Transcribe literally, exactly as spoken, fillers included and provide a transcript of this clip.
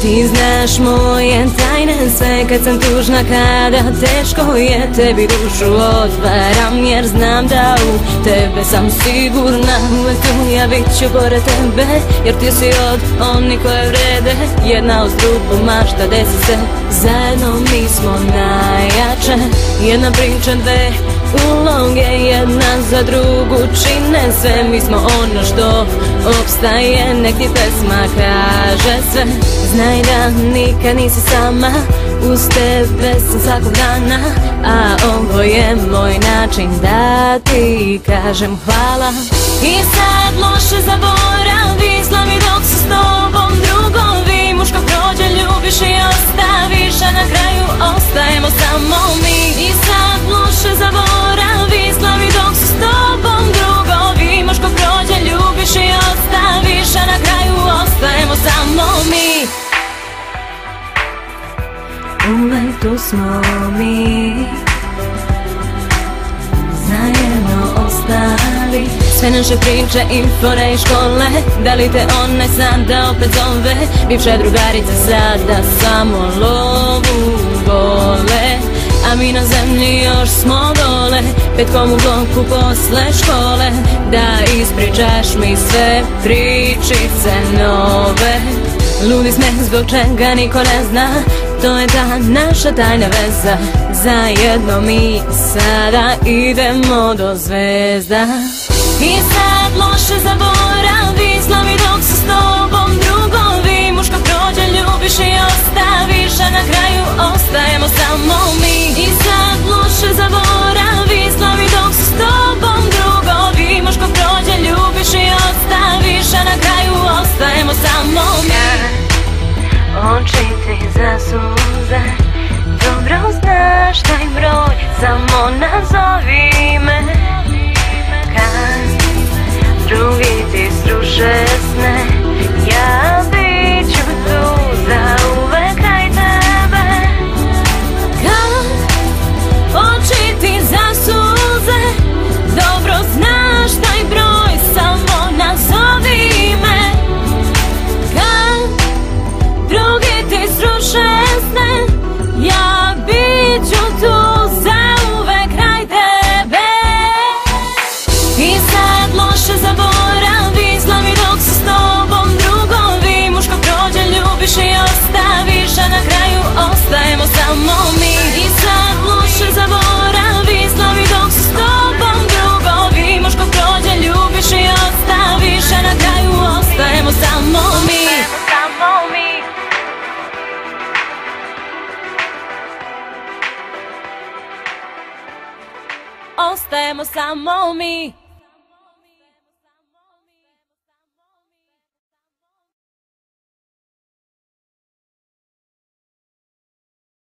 Ti znaš moje tajne sve kad sam tužna, kada teško je, tebi dušu otvaram jer znam da u tebe sam sigurna. Uvek tu ja bit ću pored tebe jer ti si od onih koje vrede. Jedna uz drugu mašta desi se, zajedno mi smo najjače. Jedna priča, dve uloge, jedna za drugu čine sve. Mi smo ono što opstaje, nek ti pesma kaže sve. Znaj da nikad nisi sama, uz tebe sam svakog dana, a ovo je moj način da ti kažem hvala. I sad loše zaboravi, slavi dok su s tobom drugovi. Muško prođe, ljubiš i ostaviš, a na kraju ostajemo samo mi. I sad loše zaboravi, slavi dok su s tobom drugovi. Muško prođe, ljubiš i ostaviš, a na kraju ostajemo samo mi. Uvek tu smo mi, zajedno ostali. Sve naše priče i fore i škole, da li te one sada opet zove? Bivše drugarice sada samo lovu vole, a mi na zemlji još smo dole, petkom u bloku posle škole. Da ispričaš mi sve pričice nove. Ludi smeh zbog čega niko ne zna, to je ta naša tajna veza. Zajedno mi sada idemo do zvezda. I sad loše zaboravi, slavi dok su s tobom drugovi. Muško prođe, ljubiš i ostaviš, a na kraju ostajemo samo mi. I sad loše zaboravi, slavi dok su s tobom drugovi. Muško prođe, ljubiš i ostaviš, a na kraju ostajemo samo mi. Oči ti zasuze, dobro znaš taj broj, samo nazovi me. Kad drugi ti sruše sne, ja bit ću tu zauvek kraj tebe. Kad oči ti zasuze, dobro znaš taj broj, samo nazovi me. Kad drugi ti sruše sne, ja bit ću tu zauvek kraj tebe. I sad loše zaboravi, slavi dok su s tobom drugovi. Muško prođe, ljubiš i ostaviš, a na kraju ostajemo samo mi. I sad loše zaboravi, slavi dok su s tobom drugovi. Muško prođe, ljubiš i ostaviš, a na kraju ostajemo samo mi. Ostajemo samo mi.